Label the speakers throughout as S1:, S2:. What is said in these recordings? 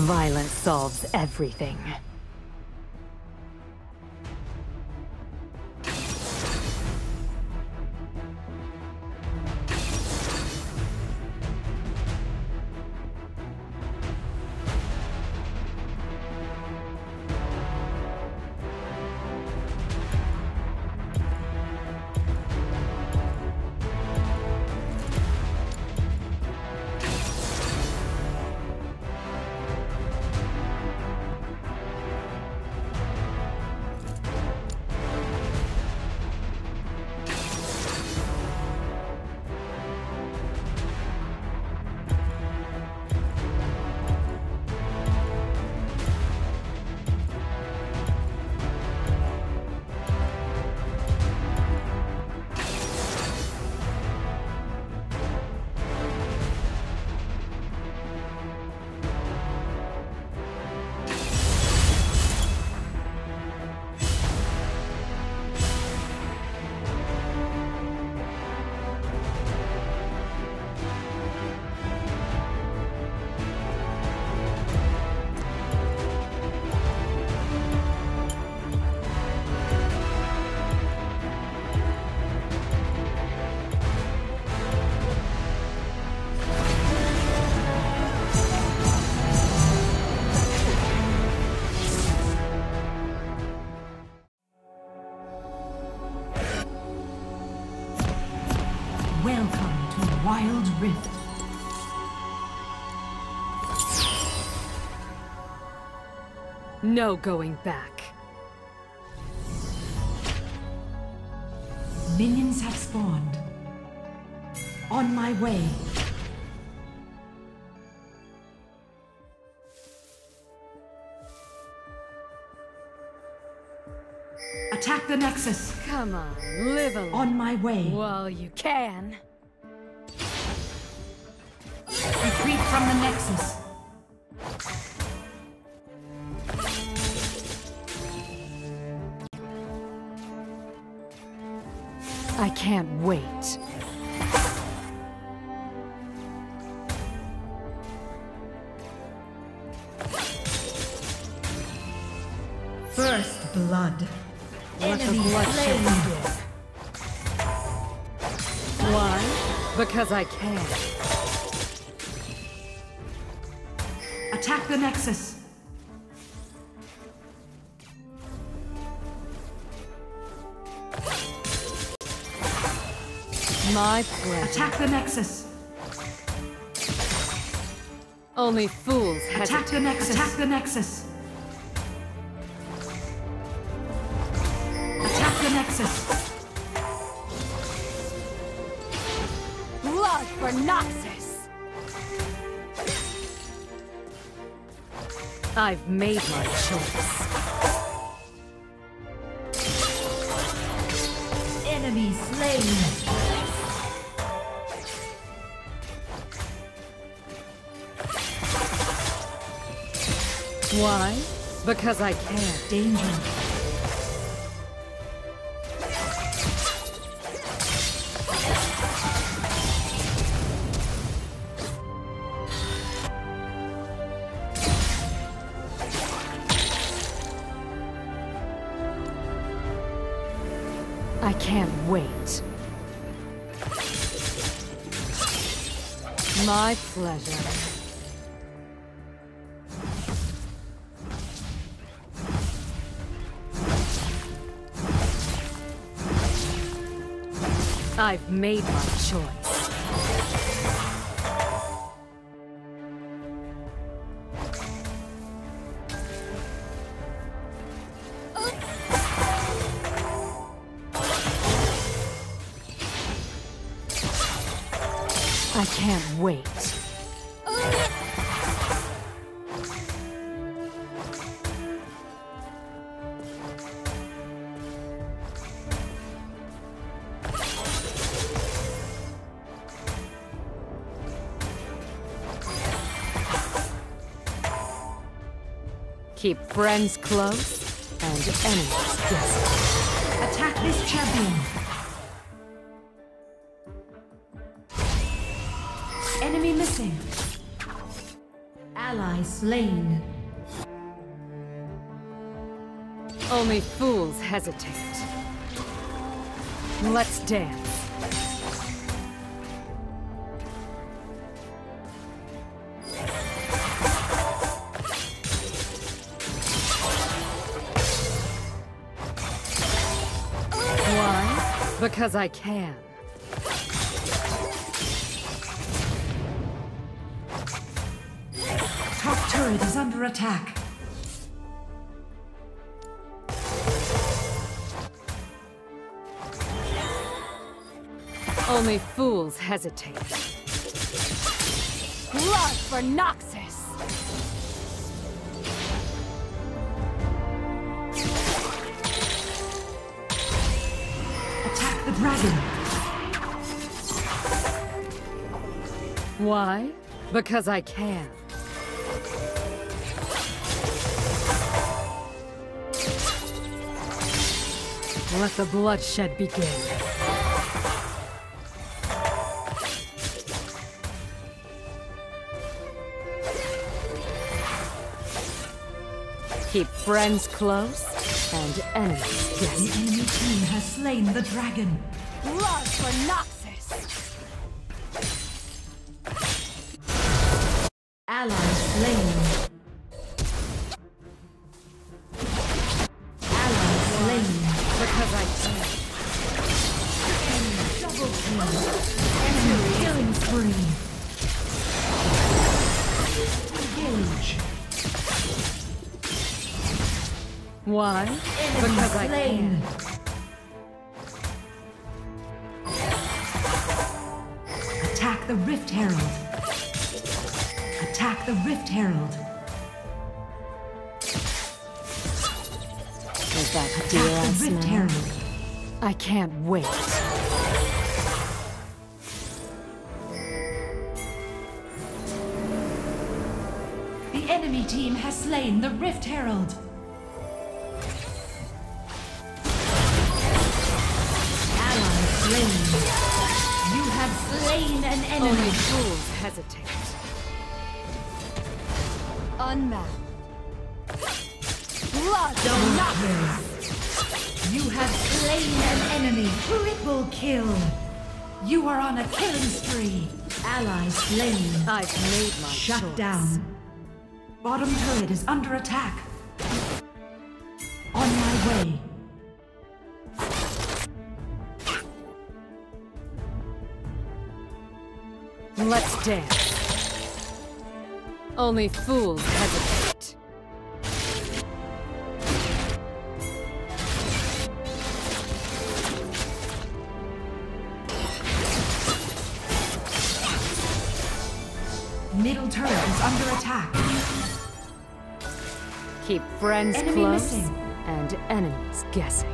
S1: Violence solves everything.
S2: Welcome to Wild Rift.
S1: No going back.
S2: Minions have spawned. On my way. Attack the Nexus.
S1: Come on, live a little.
S2: On my way.
S1: Well, you can.
S2: Retreat from the Nexus.
S1: I can't wait.
S2: First blood.
S1: What a
S2: Enemy
S1: bloodshed
S2: slain.
S1: we did. Why? Because I can.
S2: Attack the Nexus.
S1: My pleasure.
S2: Attack the Nexus.
S1: Only fools hesitate.
S2: Attack the Nexus. Attack the Nexus. Attack the Nexus.
S1: Blood for Noxus! I've made my choice.
S2: Enemy slain.
S1: Why? Because I can.
S2: Danger.
S1: I can't wait. My pleasure. I've made my choice. I can't wait. Keep friends close and enemies distant.
S2: Attack this champion. Enemy missing. Ally Ally slain.
S1: Only fools hesitate. Let's dance. Why? Because I can.
S2: Top turret is under attack.
S1: Only fools hesitate. Blood for Noxus!
S2: Attack the dragon.
S1: Why? Because I can. Let the bloodshed begin. Keep friends close and enemies
S2: The
S1: guessing.
S2: enemy team has slain the dragon.
S1: Blood for Noxus!
S2: Ally slain. Ally slain.
S1: Because I can.
S2: Double kill. Enemy killing spree. Engage.
S1: Why?
S2: Enemy
S1: Because I
S2: slain.
S1: can.
S2: Attack the Rift Herald. Attack the Rift Herald.
S1: Is that dear
S2: Attack
S1: us
S2: the Rift
S1: now?
S2: Herald.
S1: I can't wait.
S2: The enemy team has slain the Rift Herald. Ally slain. You have slain an
S1: Only
S2: enemy.
S1: fools hesitate. Unmasked. Blood for Noxus!
S2: You have slain an enemy. Triple kill. You are on a killing spree. Ally slain.
S1: I've made my
S2: Shut
S1: choice.
S2: down. Bottom turret is under attack. On my way.
S1: Let's dance. Only fools hesitate.
S2: Middle turret is under attack.
S1: Keep friends
S2: Enemy
S1: close
S2: missing.
S1: and enemies guessing.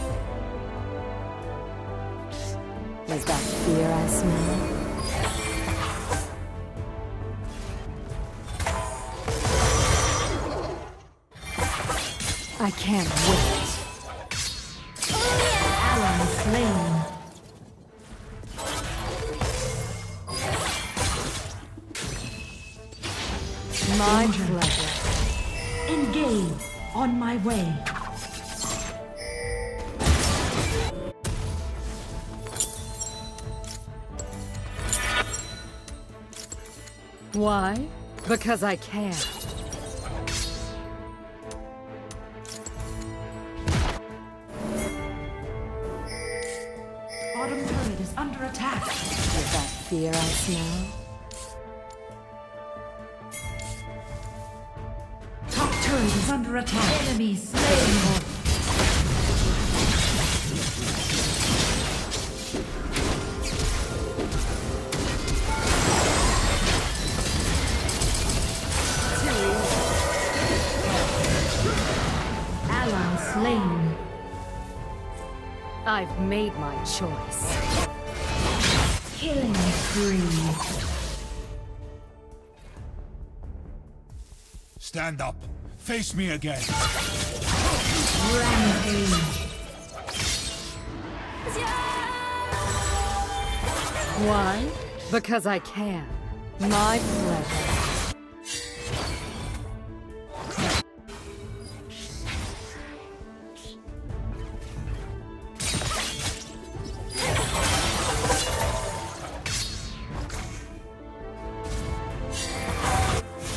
S1: Is that fear I smell? I can't wait.
S2: Ally slain.
S1: My
S2: Danger.
S1: pleasure.
S2: Engage. On my way.
S1: Why? Because I can.
S2: Bottom turret is under attack.
S1: Is that fear I smell?
S2: Top turret is under attack. Enemy slain. Ally slain.
S1: I've made my choice.
S2: Killing spree.
S3: Stand up. Face me again.
S2: Rampage.
S1: Why? Because I can. My pleasure.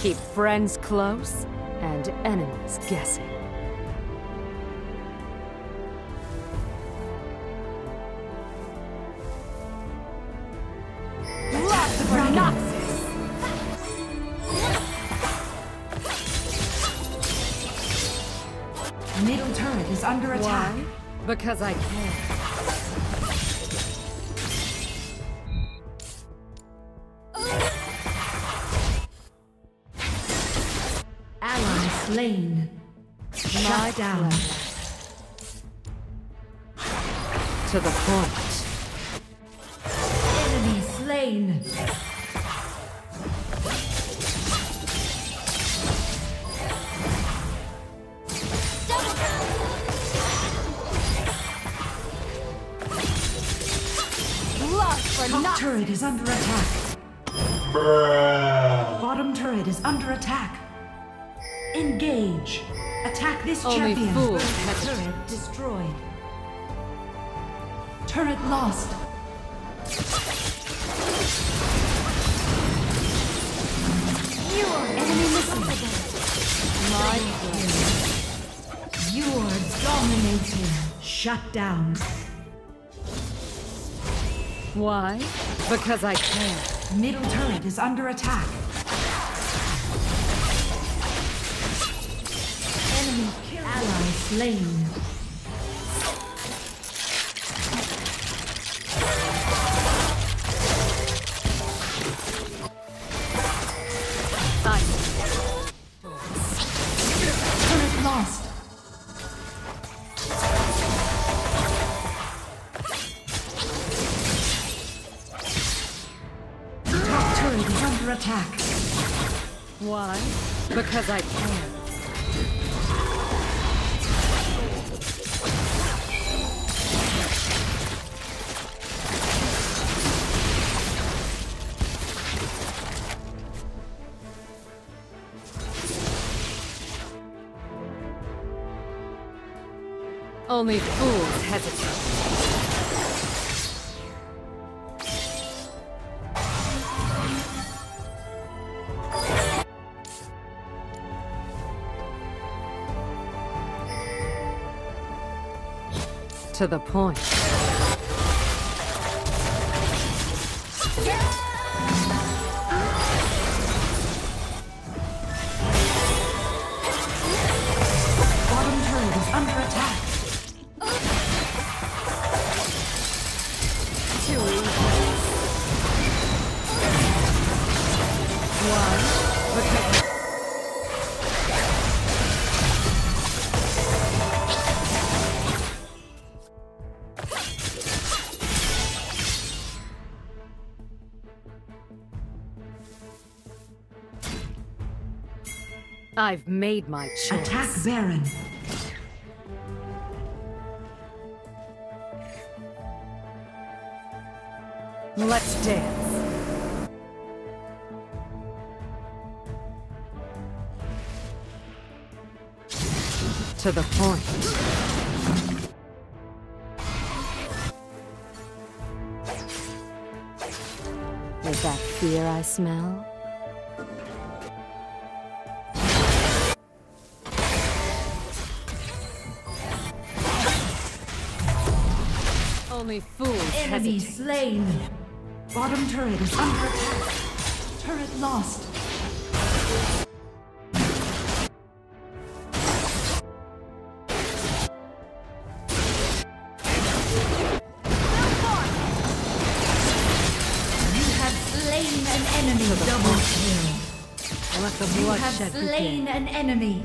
S1: Keep friends close and enemies guessing.
S2: Lots of Noxus. Middle turret is under attack.
S1: Why? Because I can.
S2: Ally slain. Shut down.
S1: To the point.
S2: Enemy slain. Top turret is under attack. Bottom turret is under attack. Engage. Attack this
S1: Only
S2: champion.
S1: fools
S2: First turret destroyed. Turret lost. You are enemy missile.
S1: My
S2: You are dominating. Shut down.
S1: Why? Because I can.
S2: Middle turret is under attack. Enemy kill. Ally slain. Turret lost. Top turret is under attack.
S1: Why? Because I can. Only fools hesitate. To the point.
S2: Bottom turret is under attack.
S1: Too easy. Why? Because I've made my choice.
S2: Attack Baron.
S1: Let's dance. To the point.
S4: Is that fear I smell?
S1: Only fools
S2: Enemy
S1: hesitate.
S2: slain. Bottom turret is under attack. Turret lost. You have slain an enemy. Double kill.
S1: Let the
S2: You have
S1: bloodshed
S2: slain
S1: begin.
S2: an enemy.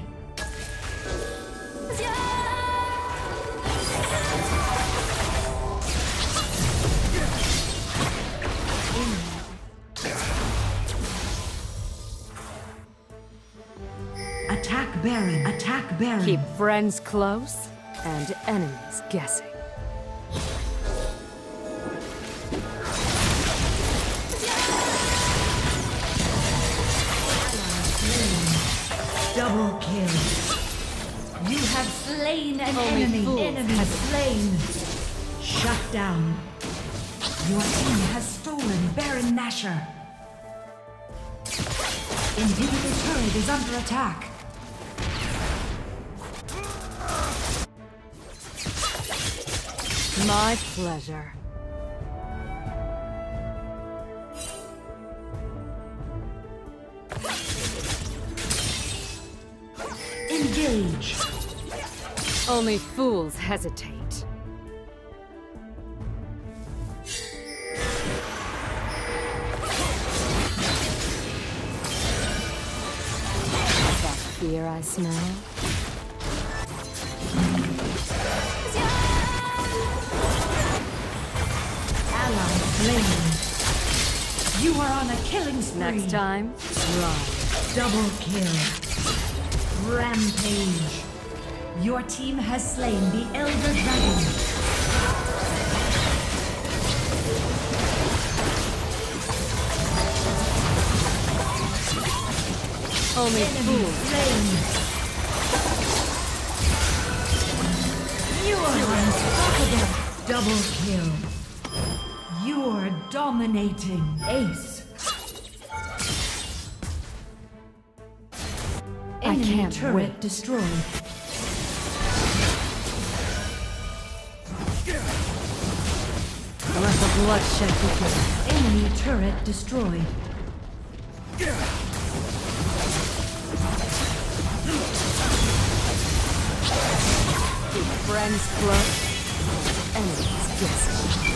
S2: Attack Baron. Attack Baron.
S1: Keep friends close and enemies guessing.
S2: Double kill. You have slain an
S1: Only
S2: enemy.
S1: fools
S2: Enemy slain. Shut down. Your team has stolen Baron Nashor. Inhibitor turret is under attack.
S4: My pleasure.
S2: Engage.
S4: Only fools hesitate. Is that fear I smell?
S2: Ally slain. You are on a killing spree.
S4: Next time, run.
S2: Double kill. Rampage. Your team has slain the Elder Dragon.
S4: Only
S2: Enemy
S4: fools.
S2: slain. You are unstoppable. Double kill. You're dominating. Ace.
S4: I
S2: Enemy
S4: can't
S2: turret
S4: wait.
S2: destroyed.
S4: Let the bloodshed begin.
S2: Enemy turret destroyed.
S4: Keep friends close, enemies distant.